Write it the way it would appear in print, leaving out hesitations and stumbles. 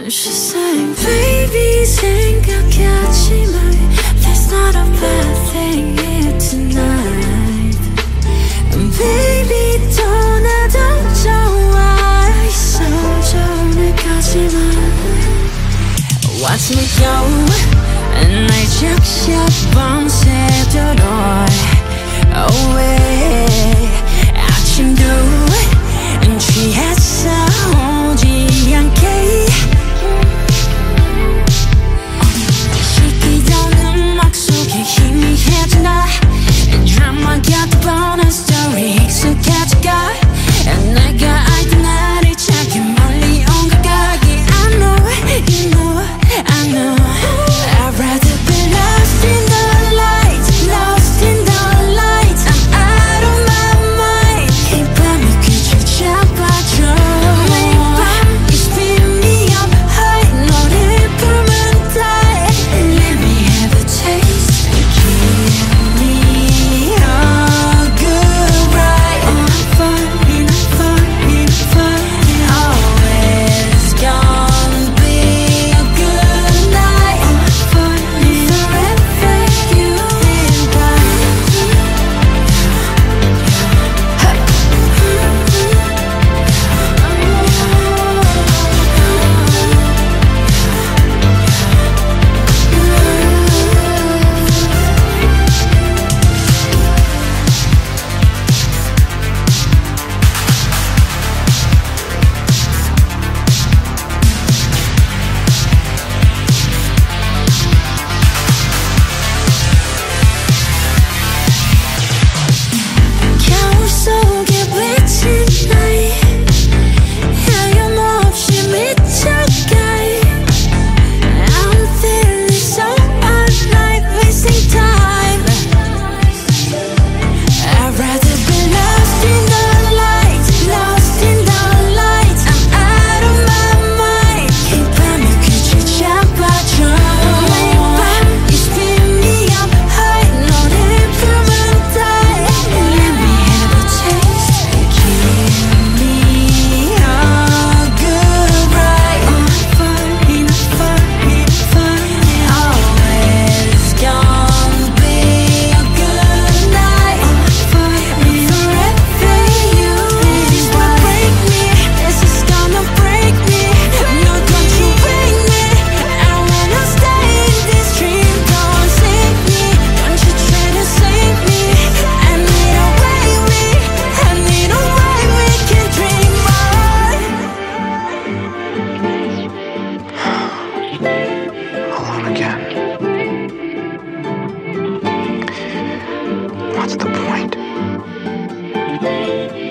She's saying, baby, 생각하지 마. There's not a bad thing here tonight. Baby, 떠나도 좋아. 있어, 전에 가지 마. Watch me go. 날 적셔 밤새도록 away. 아침도 취했어 오지 않게. 시키던 음악 속에 희미해지나. 드라마 같은 뻔한 스토리 익숙해져가. 내가 알던 나를 찾기 멀리 온 것 같기. I know, you know, I know. I'd rather be lost in the lights, lost in the lights. I'm out of my mind. 이 밤이 끝을 잡아줘. 매일 밤 you spin me up high. 너를 부르면 die. Let me have a taste. Give me a good ride. I'm falling, I'm falling, I'm falling. Always gonna be a good night. I'm falling forever, you and I. 겨울 속에 비친 나이. 하염없이 미쳐가. I'm feeling so alive, wasting time. I'd rather be lost in the lights, lost in the lights. I'm out of my mind. 이 밤이 끝을 잡아줘. 매일 밤 you spin me up high. 너를 부르면 die. Let me have a taste. Give me a good ride. I'm falling, I'm falling, I'm falling. Always gonna be a good night. I'm falling forever, you is what break me. This is gonna break me. No, don't you break me. I wanna stay in this dream. Don't sink me. Don't you try to sink me. I need a way we can dream on. Alone again. What's the point?